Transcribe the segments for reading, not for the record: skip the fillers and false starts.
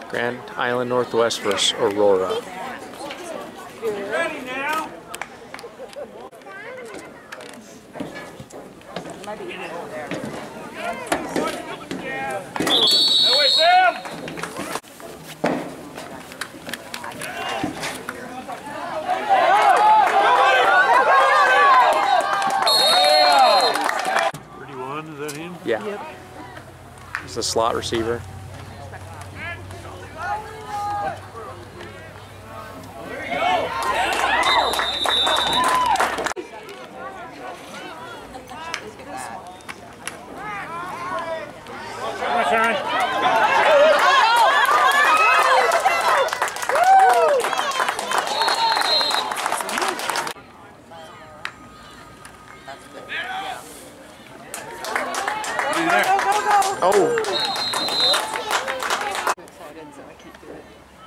Grand Island Northwest versus Aurora. Ready now? Hey, wait, Sam! Is that him? Yeah. Yep. He's the slot receiver. Oh. I'm excited, so I can't do it.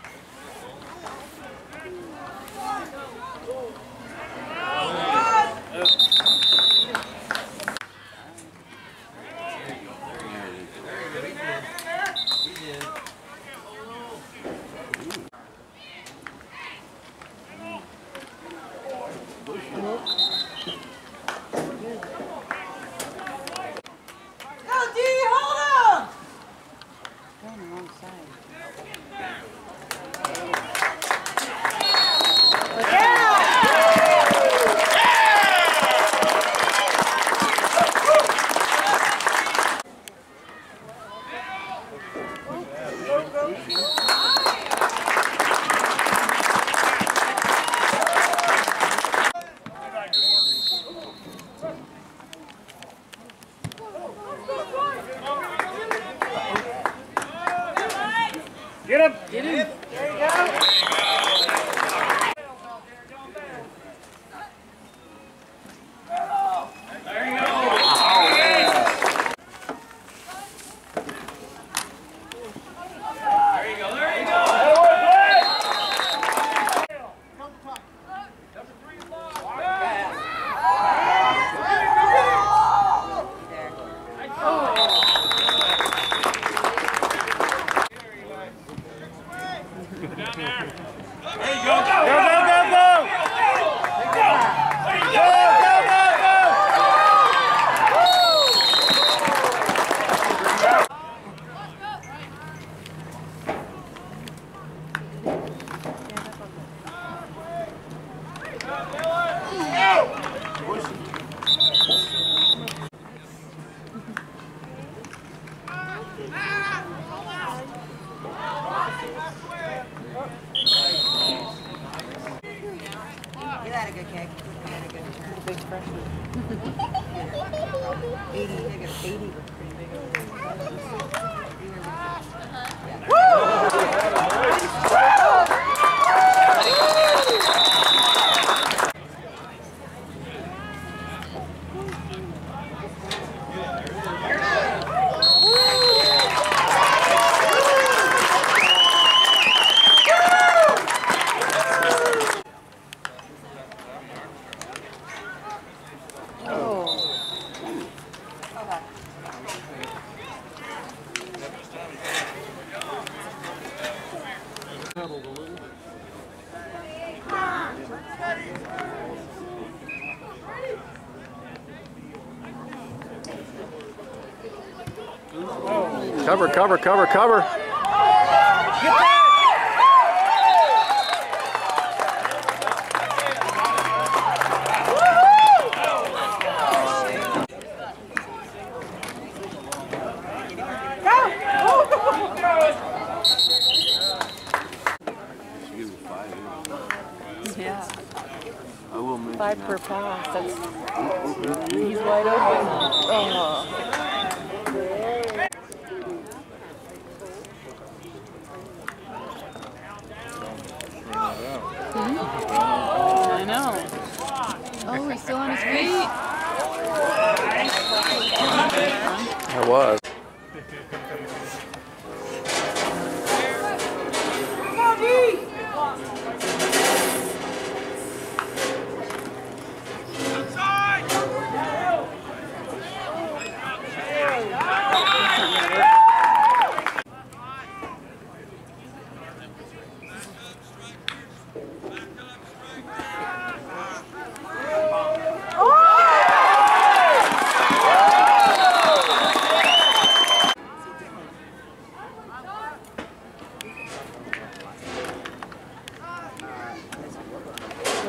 Get him! Get him! There you go! You had a good kick. You had a good return. Big freshman. 80, they got 80 was pretty big over there. Cover, cover, cover, cover. Yeah. I will mention 5 per pass. That's, he's wide open. Oh. I know. Oh, he's still on his feet. I was.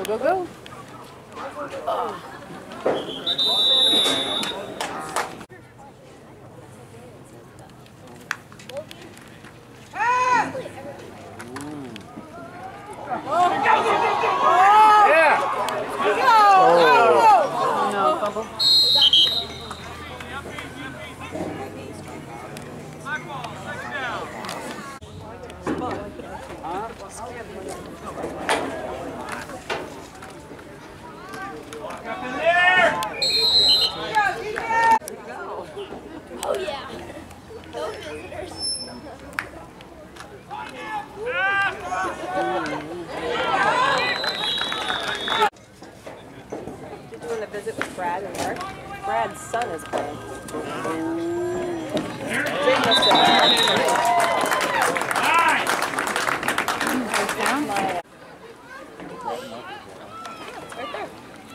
go, go. Oh no, fumble. Oh yeah. Those visitors. You're doing a visit with Brad and Mark. Brad's son is playing. Jake must have. Right there.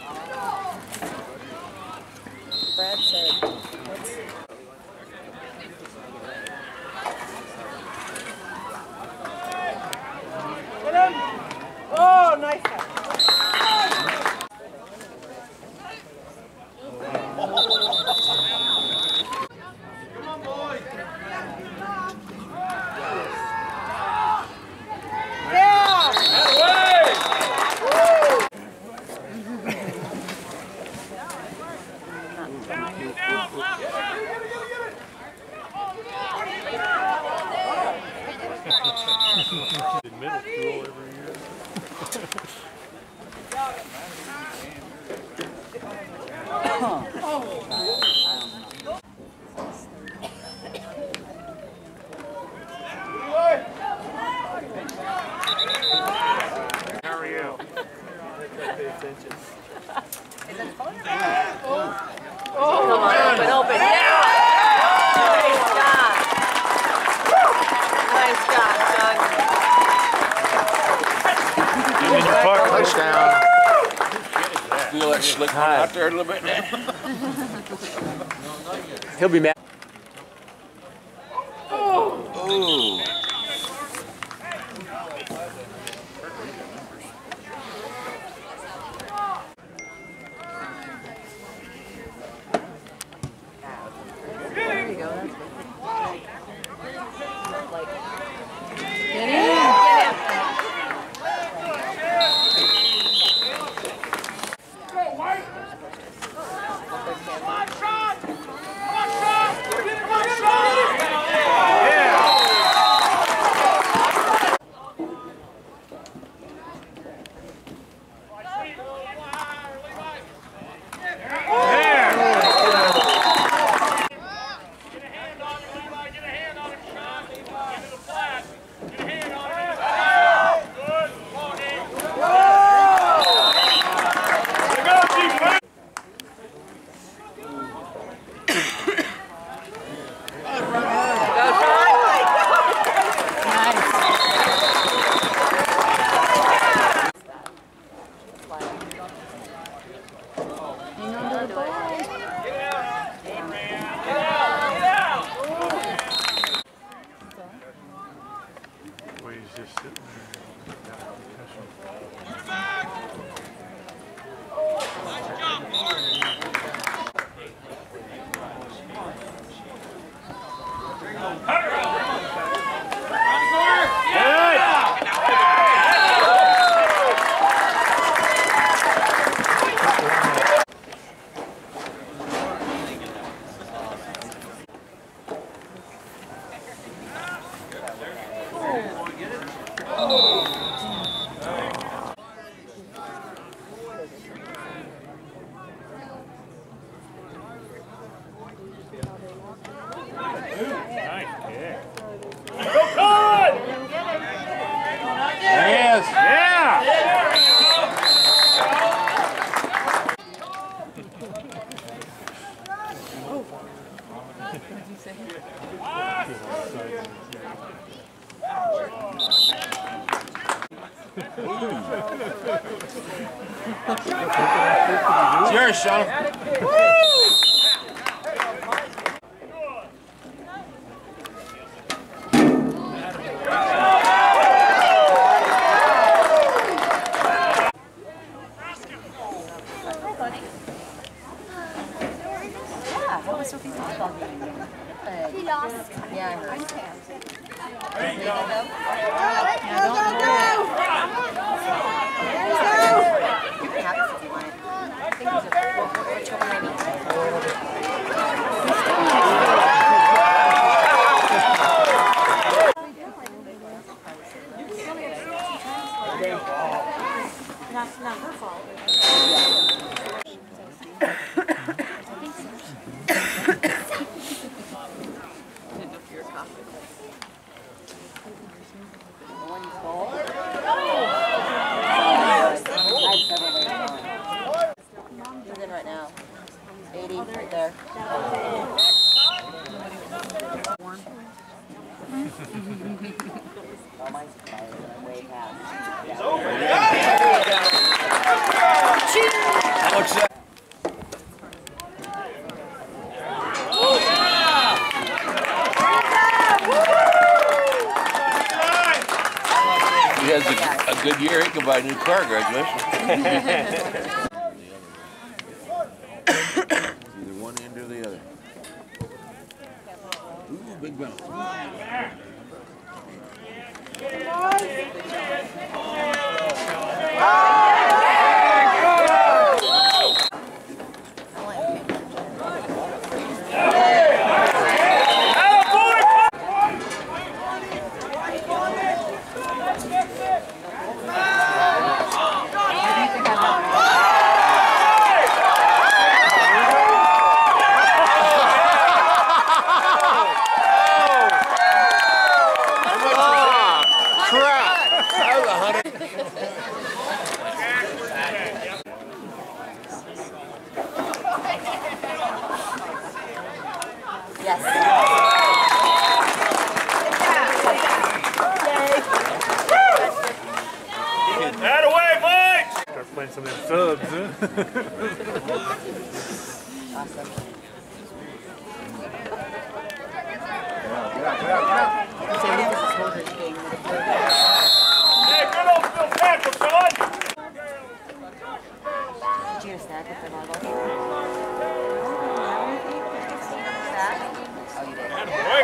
Brad said, let's... Oh, nice one. Come on, boys. Yeah! That way! Down, left, In middle school every year. How are you? Pay attention. Come on, open. Yeah! Nice job. Nice job, son. Touchdown. Feel that slick one out there a little bit now. He'll be mad. Ooh. There you go. That's good. Get in. Well, he's just sitting there. Got a concussion. Yes! Yeah! It's yours, Sean. Not her fault. He's in right now. 80 right there. Way past. What's that? He has a good year. He can buy a new car, graduation. Either one end or the other. Ooh, big bounce. Playing some of them subs, huh? Awesome. Hey, good old Phil tackle, son! Did you get a snack with the marble? Oh, you did.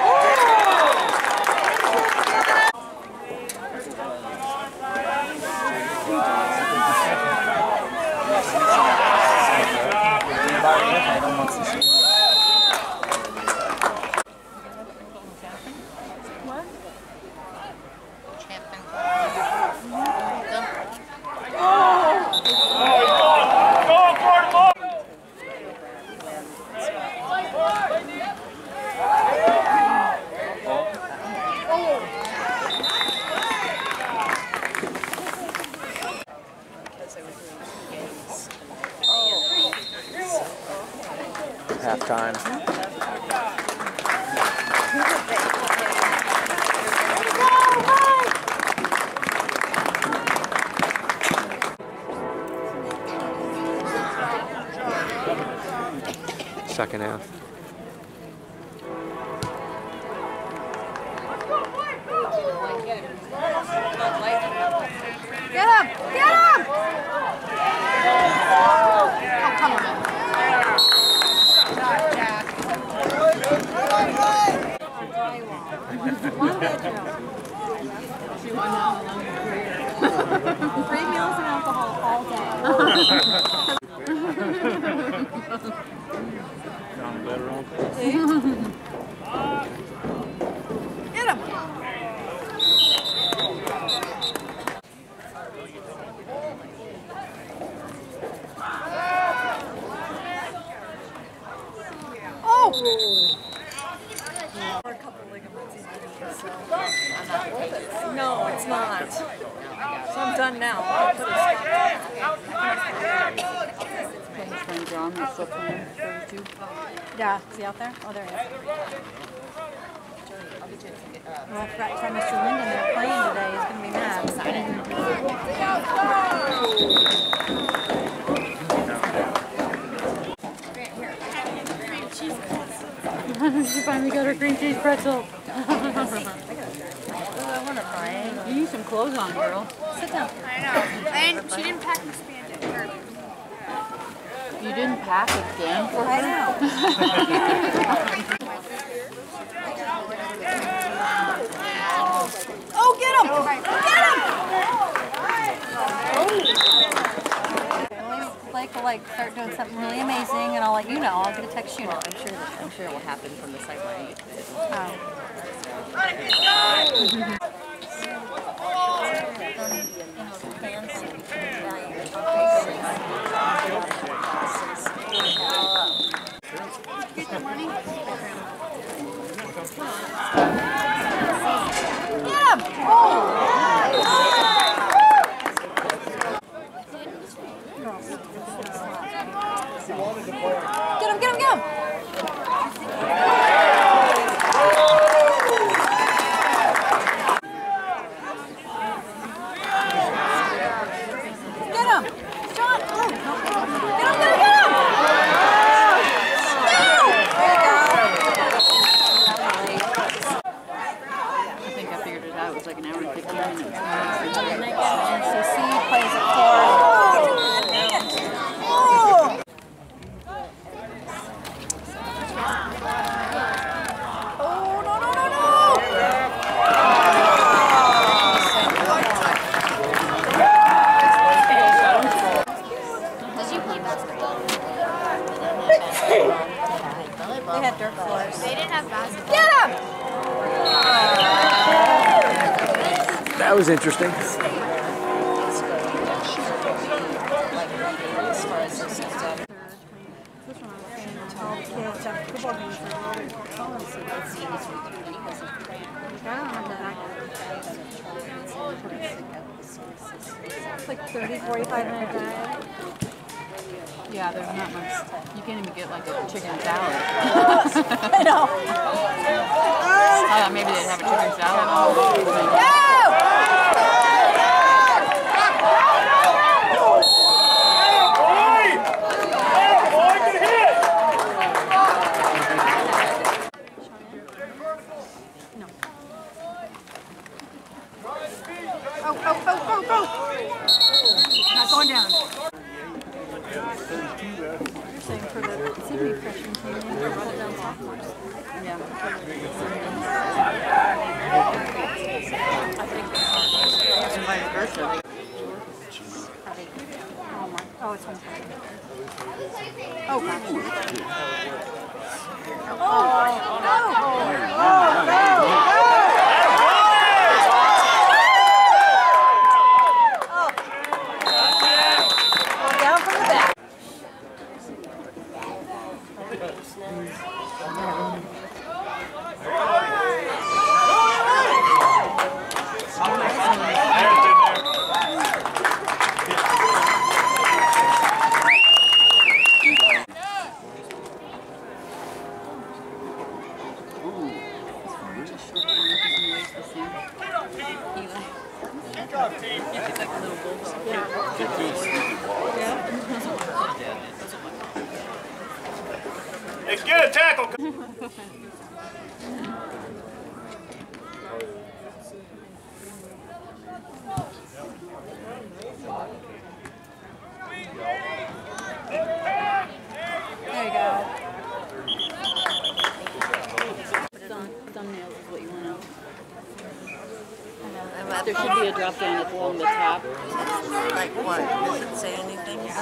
Halftime. Second half. Get him! Get him! Oh, come on. Free meals and alcohol all day. Sound better on Get him! Oh! No, it's not. So I'm done now. His friend John is still playing 32. Yeah, is he out there? Oh, there he is. Well, if right from Mr. Linden, they're playing today. He's going to be mad. She finally got her cream cheese pretzel. I wonder, Brian. You need some clothes on, girl. Sit down. I know. And she didn't pack the spandex. You didn't pack again for her? I know. like start doing something really amazing, and I'll let you know. I'll get a text you know. I'm sure it will happen from the sideline. Get him, get him, get him! Get him! John! Oh. Get him, get him, get him! I think I figured it out. It was like an hour and 15 minutes. NCC plays at 4. They had dirt floors. They didn't have basketball. Get him! That was interesting. It's like 30, 45-minute drive. Yeah, there's not much. You can't even get like a chicken salad. I know. I thought maybe they'd have a chicken salad. Go! Not going down. Same for the senior freshman team. They're running down sophomores. Yeah. I think And vice versa. oh, it's homecoming. Oh, gosh. Oh, no! Down from the back. Hey, get a tackle. There you go. Thumbnails is what you want to. There should be a drop down that's along the top. Like what? Does it say anything? No,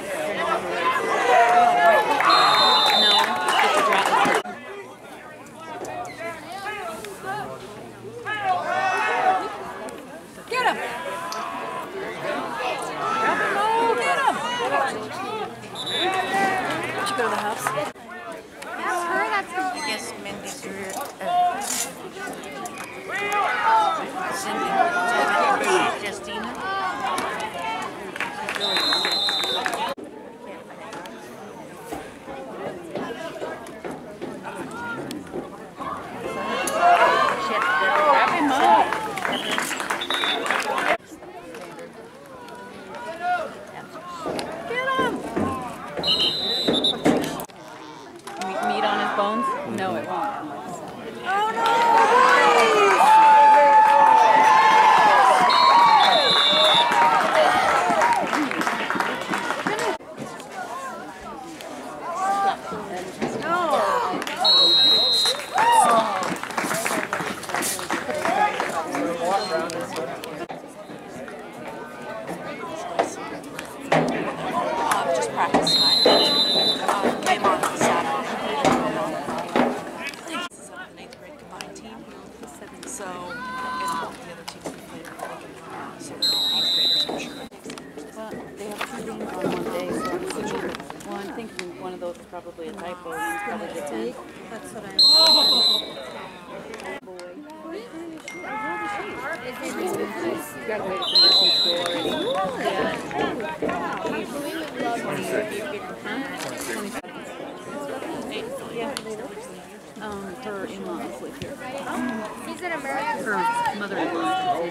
it's just a drop. Get him! Get him! Did you go to the house? That's her. That's I guess Mindy's your Cindy. Justina. Grab him up. Meat on his bones? No, it won't. Oh no! practice time. Game on Saturday. This is on the 8th grade combined team. So, and all the other teams we played are all so they're all 8th graders, I'm sure. Well, they have 2 games on one day, so I'm thinking, well, I'm thinking one of those is probably a typo, and it's probably the 10. That's what I'm. You graduated from nursing school already. Yeah. Her in-laws live here. He's an American. Her mother-in-law.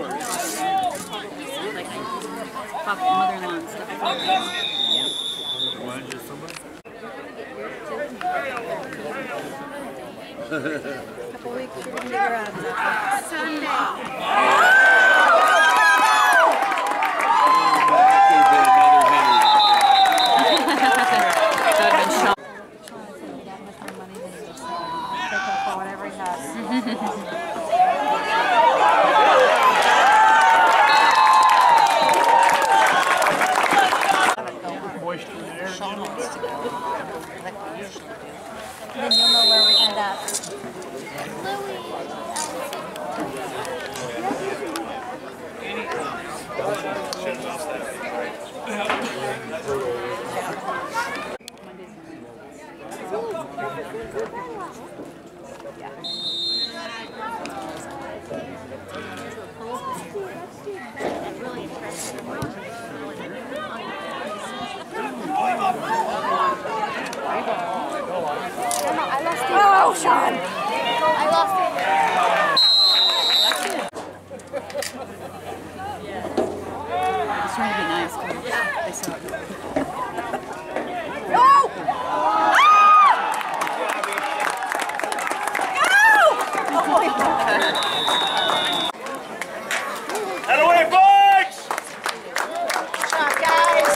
Like, mother-in-law and stuff. Reminds you of somebody? Couple weeks, you're gonna get her out of that. Sunday. Whatever he has. Moisture in the air. Then you'll know where we end up. Oh, Sean! I lost it. It's trying to be nice, because they saw it. Head away, boys! Shot, guys.